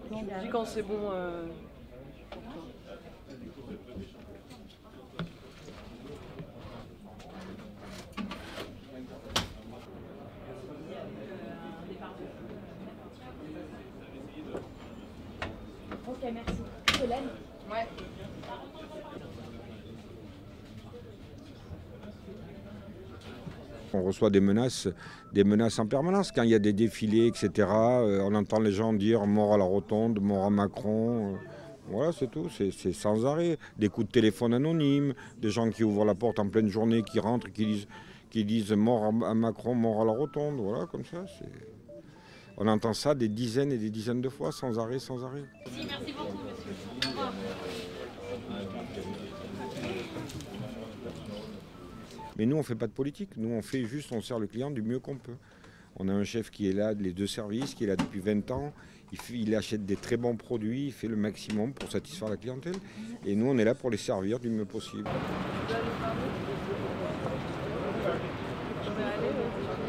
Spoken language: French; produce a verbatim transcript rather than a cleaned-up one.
Je me dis quand c'est bon euh, pour toi. Ok, merci. Hélène? Ouais. On reçoit des menaces, des menaces en permanence. Quand il y a des défilés, et cetera, euh, on entend les gens dire mort à la rotonde, mort à Macron. Euh, voilà, c'est tout. C'est, c'est sans arrêt. Des coups de téléphone anonymes, des gens qui ouvrent la porte en pleine journée, qui rentrent, qui disent, qui disent mort à Macron, mort à la rotonde. Voilà, comme ça. C'est... On entend ça des dizaines et des dizaines de fois, sans arrêt, sans arrêt. Merci, merci beaucoup, monsieur. Au revoir. Mais nous, on ne fait pas de politique. Nous, on fait juste, on sert le client du mieux qu'on peut. On a un chef qui est là, les deux services, qui est là depuis vingt ans. Il, fait, il achète des très bons produits, il fait le maximum pour satisfaire la clientèle. Et nous, on est là pour les servir du mieux possible. Tu veux aller parler ? Je vais aller, oui.